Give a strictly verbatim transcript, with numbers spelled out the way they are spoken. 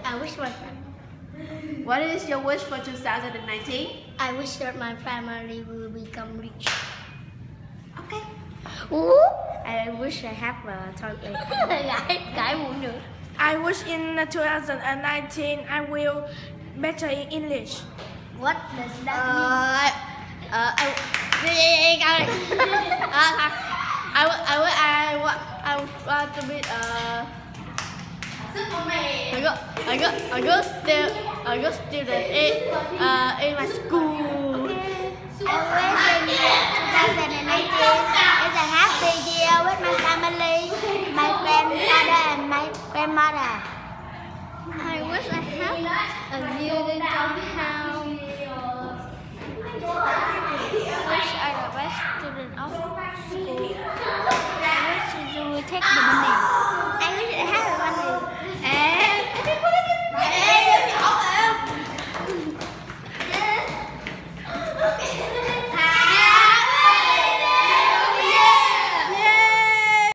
I wish my What is your wish for two thousand nineteen? I wish that my family will become rich. Okay. Ooh. I wish I have a toilet. Gái gái muốn được. I wish in two thousand nineteen I will better in English. What does that Uh, mean? uh, I, uh, I, wa- I, wa- I, wa- I want to be uh, I got, I got, I got still, I got student in, uh, in my school. I wish in twenty nineteen is a happy year with my family, my grandfather and my grandmother. I wish I have a new little house. I wish I the best student of school. I wish you will take the money.